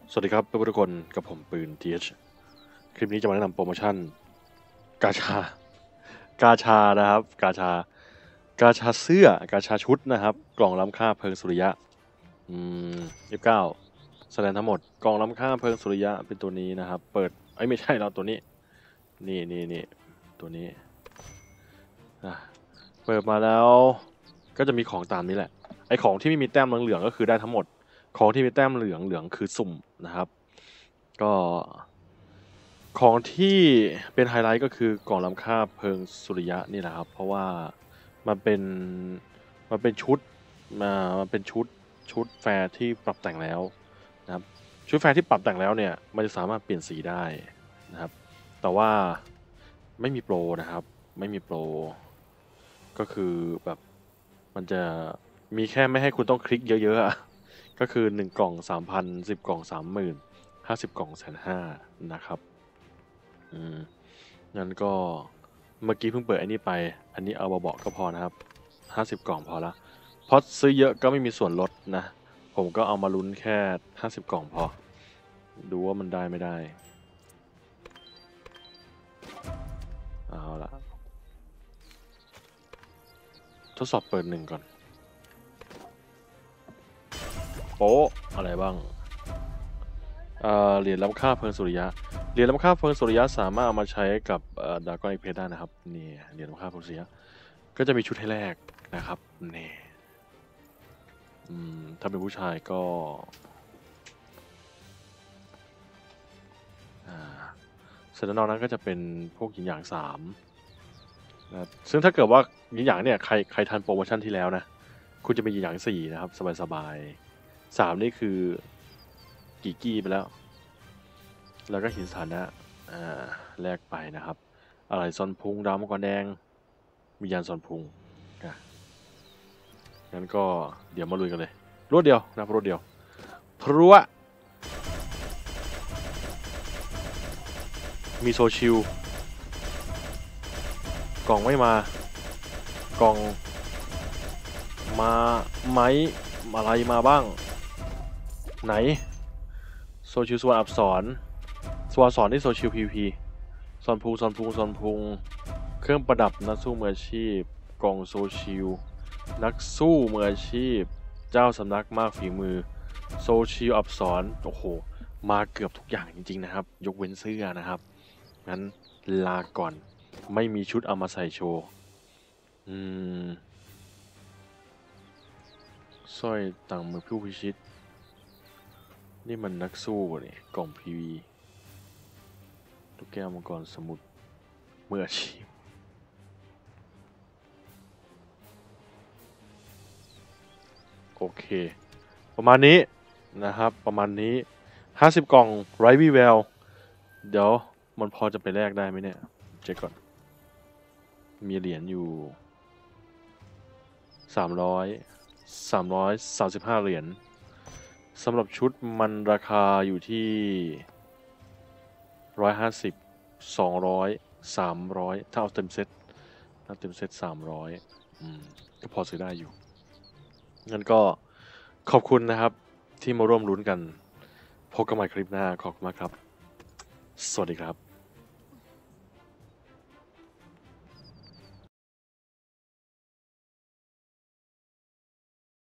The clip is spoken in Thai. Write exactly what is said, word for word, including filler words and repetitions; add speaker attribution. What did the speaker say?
Speaker 1: สวัสดีครับทุกคนกับผมปืน ที เอช คลิปนี้จะมาแนะนำโปรโมชั่นกาชากาชานะครับกาชากาชาเสื้อกาชาชุดนะครับกล่องล้ำค่าเพลิงสุริยะอืมยี่สิบเก้าแสดงทั้งหมดกล่องล้ำค่าเพลิงสุริยะเป็นตัวนี้นะครับเปิดไอ้ไม่ใช่เราตัวนี้นี่นี่นี่ตัวนี้นะเปิดมาแล้วก็จะมีของตามนี้แหละไอของที่ไม่มีแต้มเหลืองๆก็คือได้ทั้งหมดของที่มีแต้มเหลืองเหลืองคือสุ่มนะครับก็ของที่เป็นไฮไลท์ก็คือกล่องล้ำค่าเพลิงสุริยะนี่แหละครับเพราะว่ามันเป็นมันเป็นชุดมามันเป็นชุดชุดแฟร์ที่ปรับแต่งแล้วนะครับชุดแฟร์ที่ปรับแต่งแล้วเนี่ยมันจะสามารถเปลี่ยนสีได้นะครับแต่ว่าไม่มีโปรนะครับไม่มีโปรก็คือแบบมันจะมีแค่ไม่ให้คุณต้องคลิกเยอะๆก็คือหนึ่งกล่อง สามพัน สิบกล่อง สามหมื่น ห้าสิบกล่องแสนห้านะครับอืมงั้นก็เมื่อกี้เพิ่งเปิดอันนี้ไปอันนี้เอาเบาๆก็พอนะครับห้าสิบกล่องพอละเพราะซื้อเยอะก็ไม่มีส่วนลดนะผมก็เอามาลุ้นแค่ห้าสิบกล่องพอดูว่ามันได้ไม่ได้เอาละทดสอบเปิดหนึ่งก่อนโป๊ะอะไรบ้างเหรียญล้ำค่าเพลิงสุริยะเหรียญล้ำค่าเพลิงสุริยะสามารถเอามาใช้กับดราก้อนอีกเพชรได้นะครับนี่เหรียญล้ำค่าเพลิงสุริยะก็จะมีชุดให้แลกนะครับนี่ถ้าเป็นผู้ชายก็เสร็จแล้วนอกนั้นก็จะเป็นพวกหยินหยางสามนะซึ่งถ้าเกิดว่าหยินหยางเนี่ยใครใครทันโปรโมชั่นที่แล้วนะคุณจะมีหยินหยางสี่นะครับสบายๆสามนี่คือกี่กี้ไปแล้วแล้วก็หินสถานะแลกไปนะครับอะไรซอนพุงดาวมังกรแดงมียันซอนพุงนะงั้นก็เดี๋ยวมาลุยกันเลยรวดเดียวนะรวดเดียวพรัวมีโซชิลกล่องไม่มากล่องมาไหมอะไรมาบ้างไหนโซชิลสวรรค์อับสอนสวรรค์สอนที่โซชิลพีพีซอนพุงซอนพุงซอนพุงเครื่องประดับนักสู้มืออาชีพกล่องโซชิลนักสู้มืออาชีพเจ้าสำนักมากฝีมือโซชิลอับสอนโอ้โหมาเกือบทุกอย่างจริงๆนะครับยกเว้นเสื้อนะครับงั้นลาก่อนไม่มีชุดเอามาใส่โชว์อืมสร้อยต่างมือผู้พิชิตนี่มันนักสู้นี่กล่องพีวีลูกแก้วมังกรสมุทรมืออาชีพโอเคประมาณนี้นะครับประมาณนี้ห้าสิบกล่องไรวีแวลเดี๋ยวมันพอจะไปแลกได้ไหมเนี่ยเช็คก่อนมีเหรียญอยู่สามร้อยสามร้อยสามสิบห้าเหรียญสำหรับชุดมันราคาอยู่ที่ร้อยห้าสิบสองร้อยสามร้อยถ้าเอาเต็มเซ็ตถ้าเต็มเซ็ตสามร้อยอืมก็พอซื้อได้อยู่งั้นก็ขอบคุณนะครับที่มาร่วมลุ้นกันพบกันใหม่คลิปหน้าขอบคุณมากครับสวัสดีครับ